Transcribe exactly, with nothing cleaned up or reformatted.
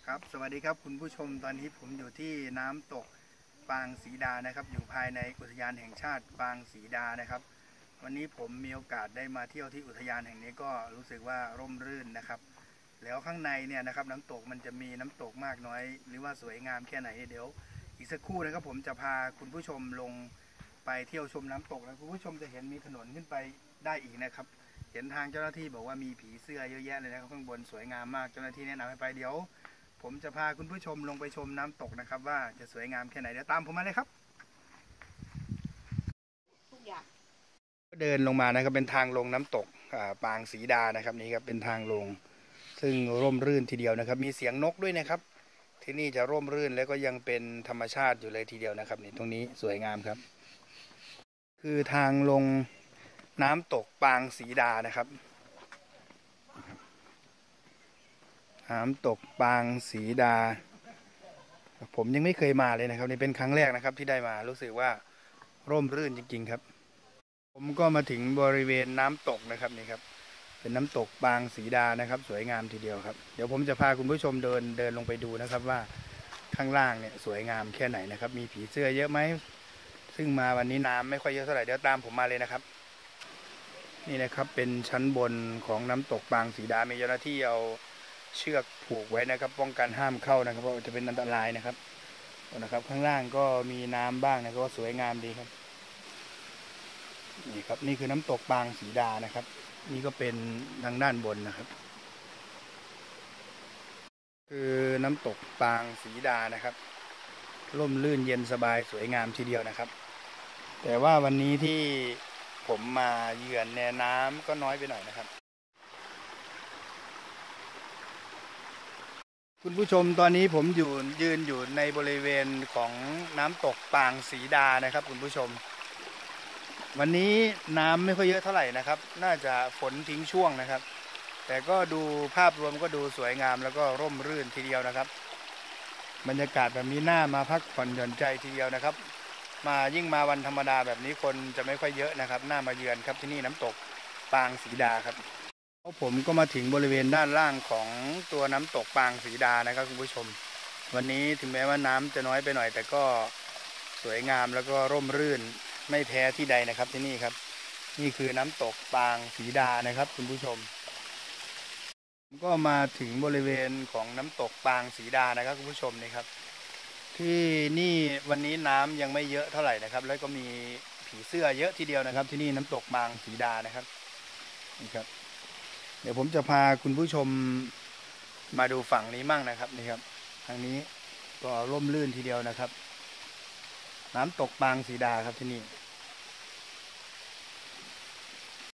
ครับสวัสดีครับคุณผู้ชมตอนนี้ผมอยู่ที่น้ำตกปางศรีดานะครับอยู่ภายในอุทยานแห่งชาติปางศรีดานะครับวันนี้ผมมีโอกาสได้มาเที่ยวที่อุทยานแห่งนี้ก็รู้สึกว่าร่มรื่นนะครับแล้วข้างในเนี่ยนะครับน้ำตกมันจะมีน้ำตกมากน้อยหรือว่าสวยงามแค่ไหนเดี๋ยวอีกสักครู่นะครับผมจะพาคุณผู้ชมลงไปเที่ยวชมน้ำตกแล้วคุณผู้ชมจะเห็นมีถนนขึ้นไปได้อีกนะครับเห็นทางเจ้าหน้าที่บอกว่ามีผีเสื้อเยอะแยะเลยนะครับข้างบนสวยงามมากเจ้าหน้าที่แนะนำให้ไปเดี๋ยวผมจะพาคุณผู้ชมลงไปชมน้ำตกนะครับว่าจะสวยงามแค่ไหนเดี๋ยวตามผมมาเลยครับทุกอย่างเดินลงมานะครับเป็นทางลงน้ำตกปางศรีดานะครับนี่ครับเป็นทางลงซึ่งร่มรื่นทีเดียวนะครับมีเสียงนกด้วยนะครับที่นี่จะร่มรื่นแล้วก็ยังเป็นธรรมชาติอยู่เลยทีเดียวนะครับนี่ตรงนี้สวยงามครับคือทางลงน้ำตกปางศรีดานะครับน้ำตกปางศรีดาผมยังไม่เคยมาเลยนะครับนี่เป็นครั้งแรกนะครับที่ได้มารู้สึกว่าร่มรื่นจริงๆครับผมก็มาถึงบริเวณน้ำตกนะครับนี่ครับเป็นน้ำตกปางศรีดานะครับสวยงามทีเดียวครับเดี๋ยวผมจะพาคุณผู้ชมเดินเดินลงไปดูนะครับว่าข้างล่างเนี่ยสวยงามแค่ไหนนะครับมีผีเสื้อเยอะไหมซึ่งมาวันนี้น้ำไม่ค่อยเยอะเท่าไหร่เดี๋ยวตามผมมาเลยนะครับนี่นะครับเป็นชั้นบนของน้ำตกปางศรีดามีเจ้าหน้าที่เอาเชือกผูกไว้นะครับป้องกันห้ามเข้านะครับเพราะจะเป็นอันตรายนะครับนะครับข้างล่างก็มีน้ำบ้างนะครับก็สวยงามดีครับนี่ครับนี่คือน้ำตกปางศรีดานะครับนี่ก็เป็นทางด้านบนนะครับคือน้ำตกปางศรีดานะครับร่มรื่นเย็นสบายสวยงามทีเดียวนะครับแต่ว่าวันนี้ที่ผมมาเยือนเนี่ยน้ำก็น้อยไปหน่อยนะครับคุณผู้ชมตอนนี้ผมอยู่ยืนอยู่ในบริเวณของน้ำตกปางศรีดานะครับคุณผู้ชมวันนี้น้ำไม่ค่อยเยอะเท่าไหร่นะครับน่าจะฝนทิ้งช่วงนะครับแต่ก็ดูภาพรวมก็ดูสวยงามแล้วก็ร่มรื่นทีเดียวนะครับบรรยากาศแบบนี้น่ามาพักผ่อนหย่อนใจทีเดียวนะครับมายิ่งมาวันธรรมดาแบบนี้คนจะไม่ค่อยเยอะนะครับน่ามาเยือนครับที่นี่น้ำตกปางศรีดาครับผมก็มาถึงบริเวณด้านล่างของตัวน้ำตกปางศรีดานะครับคุณผู้ชมวันนี้ถึงแม้ว่าน้ำจะน้อยไปหน่อยแต่ก็สวยงามแล้วก็ร่มรื่นไม่แพ้ที่ใดนะครับที่นี่ครับนี่คือน้ำตกปางศรีดานะครับคุณผู้ชมก็มาถึงบริเวณของน้ำตกปางศรีดานะครับคุณผู้ชมนี่ครับที่นี่วันนี้น้ำยังไม่เยอะเท่าไหร่นะครับแล้วก็มีผีเสื้อเยอะทีเดียวนะครับที่นี่น้ำตกปางศรีดานะครับนี่ครับเดี๋ยวผมจะพาคุณผู้ชมมาดูฝั่งนี้มั่งนะครับนี่ครับทางนี้ก็ร่มรื่นทีเดียวนะครับน้ำตกปางศรีดาครับที่นี่